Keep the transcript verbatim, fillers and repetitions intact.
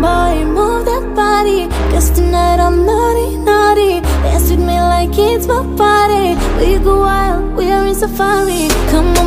boy, move that body, cause tonight I'm naughty, naughty. Dance with me like it's my party. We go wild, we are in safari. Come on.